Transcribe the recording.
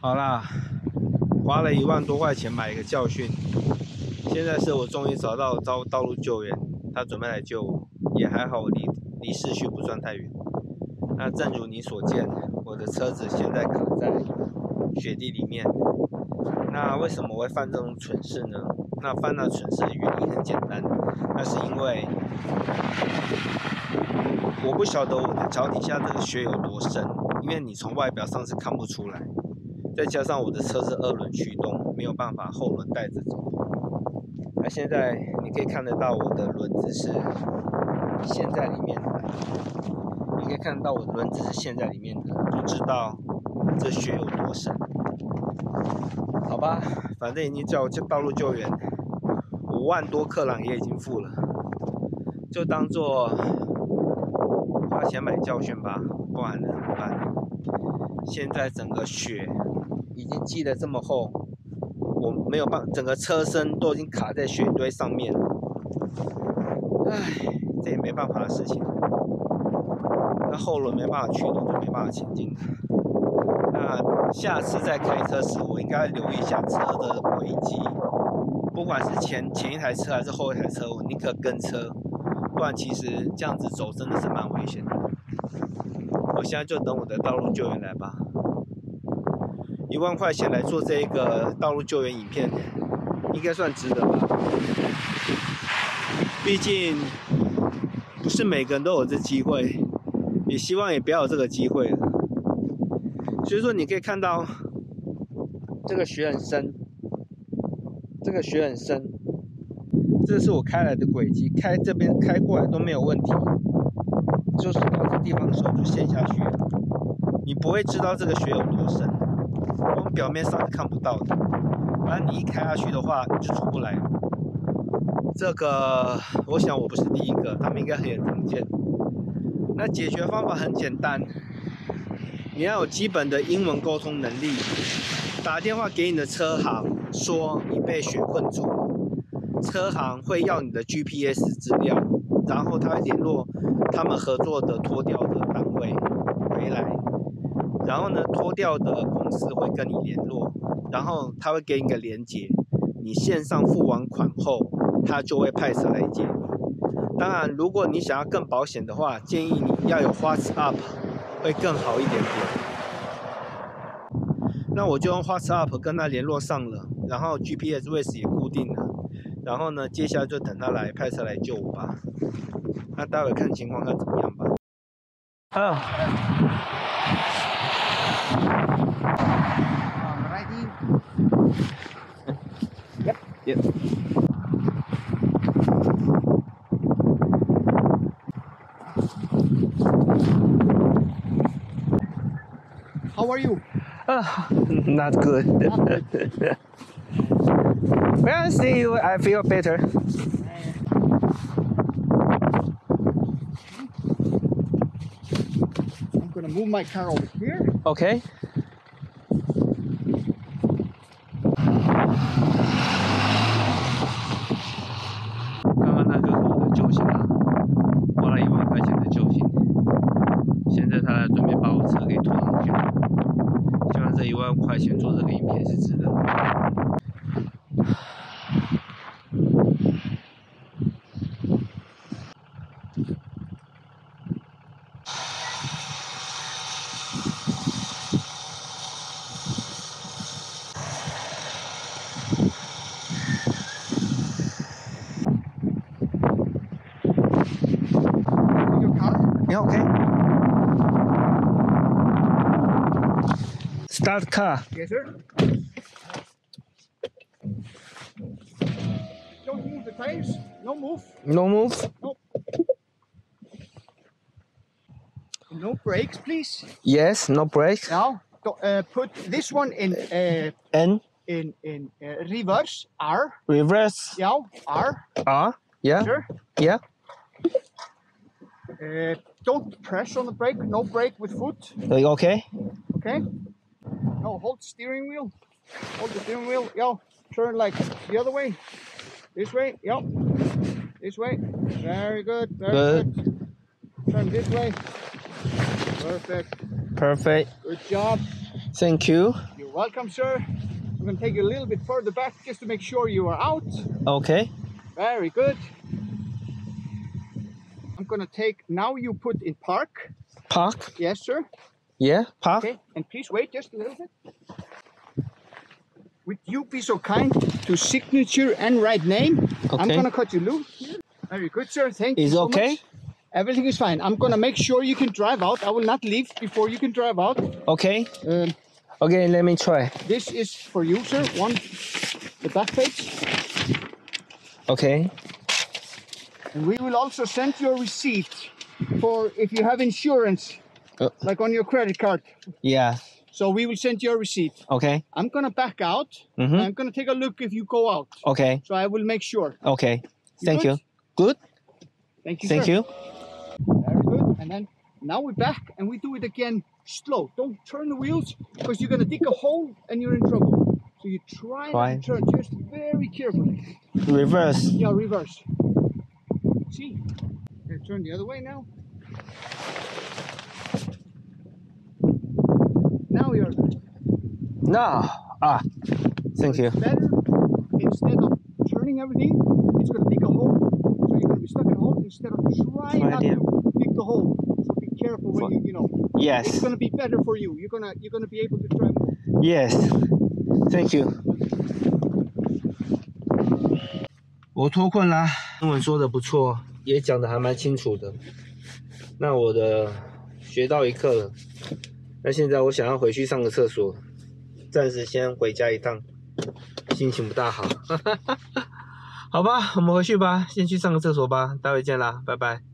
好啦，花了1万多块钱买一个教训，现在是我终于找到道路救援，他准备来救我，也还好我离市区不算太远。那正如你所见，我的车子现在卡在雪地里面。那为什么我会犯这种蠢事呢？那犯那蠢事的原因很简单，那是因为我不晓得我的脚底下这个雪有多深，因为你从外表上是看不出来。再加上我的车是2轮驱动，没有办法后轮带着走。那现在你可以看得到我的轮子是陷在里面的，你可以看得到我的轮子是陷在里面的，就知道这雪有多深。好吧，反正已经叫道路救援，5万多克朗也已经付了，就当做花钱买教训吧，不然能怎么办？现在整个雪已经积得这么厚，我没有办法，整个车身都已经卡在雪堆上面了。唉，这也没办法的事情。那后轮没办法驱动，就没办法前进。那下次再开车时，我应该留意一下车的轨迹，不管是前一台车还是后一台车，我宁可跟车，不然其实这样子走真的是蛮危险的。我现在就等我的道路救援来吧。1万块钱来做这个道路救援影片，应该算值得吧？毕竟不是每个人都有这机会，也希望也不要有这个机会了。所以说，你可以看到这个雪很深，这个雪很深，这是我开来的轨迹，这边开过来都没有问题，就是到这地方的时候就陷下去了。你不会知道这个雪有多深，我们表面上是看不到的。反正你一开下去的话，你就出不来了。这个我想我不是第一个，他们应该很常见。那解决方法很简单，你要有基本的英文沟通能力，打电话给你的车行说你被雪困住了，车行会要你的 GPS 资料，然后他会联络他们合作的拖吊的单位回来，然后呢，拖吊的公司会跟你联络，然后他会给你个连结，你线上付完款后，他就会派车来接你。当然，如果你想要更保险的话，建议你要有 WhatsApp， 会更好一点点。那我就用 WhatsApp 跟他联络上了，然后 GPS 位置也固定了，然后呢，接下来就等他来派车来救我吧。那待会看情况看怎么样吧。Hello. Ready? Yep. How are you? Not good. When I see you, I feel better. I'm gonna move my car over here. Okay. 刚刚那就是我的救星啊，花了1万块钱的救星。现在他准备把我车给拖上去，希望这1万块钱做这个影片是值得的。 Your car? Yeah, okay. Start car. Yes, sir. Don't move the tires. No move. No move. Nope. No brakes, please. Yes, no brake. Now, put this one in N. reverse. R. Reverse. Yeah, R. R. Yeah. Sure. Yeah. Don't press on the brake. No brake with foot. Okay. Okay. Now hold steering wheel. Hold the steering wheel. Yeah. Turn like the other way. This way. Yep. This way. Very good. Very good. Turn this way. Perfect. Perfect. Good job. Thank you. You're You're welcome, sir. I'm going to take you a little bit further back just to make sure you are out. Okay. Very good. I'm going to take, now you put in park. Park. Yes, sir. Yeah, park. Okay, and please wait just a little bit. Would you be so kind to signature and write name? Okay. I'm going to cut you loose here. Very good, sir. Thank you so okay? much. Everything is fine. I'm going to make sure you can drive out. I will not leave before you can drive out. Okay. Okay, let me try. This is for you, sir. The back page. Okay. And we will also send you a receipt for if you have insurance, like on your credit card. Yeah. So we will send you a receipt. Okay. I'm going to back out. I'm going to take a look if you go out. Okay. So I will make sure. Okay. Thank good? you. Good? Thank you, Thank sir. you. Very good. And then now we're back and we do it again slow. Don't turn the wheels because you're going to dig a hole and you're in trouble. So you try not to turn just very carefully. Reverse. Yeah, reverse. See? Okay, turn the other way now. Now you're good. No. Thank you. Better, instead of turning everything, it's going to dig a hole. So you're going to be stuck in a hole instead of trying not to dig the hole. So be careful when you know. Yes. It's going to be better for you. You're gonna be able to drive more. Yes. Thank you. 我脱困啦，英文说的不错，也讲的还蛮清楚的。那我学到一课了。那现在我想要回去上个厕所，暂时先回家一趟，心情不大好。好吧，我们回去吧，先去上个厕所吧，待会见啦，拜拜。